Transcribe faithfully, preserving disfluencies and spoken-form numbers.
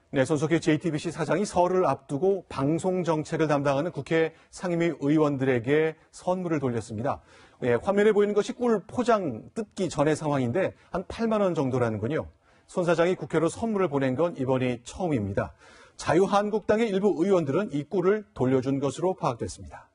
네, 손석희 제이티비씨 사장이 설을 앞두고 방송 정책을 담당하는 국회 상임위 의원들에게 선물을 돌렸습니다. 예, 화면에 보이는 것이 꿀 포장 뜯기 전의 상황인데 한 팔만 원 정도라는군요. 손 사장이 국회로 선물을 보낸 건 이번이 처음입니다. 자유한국당의 일부 의원들은 이 꿀을 돌려준 것으로 파악됐습니다.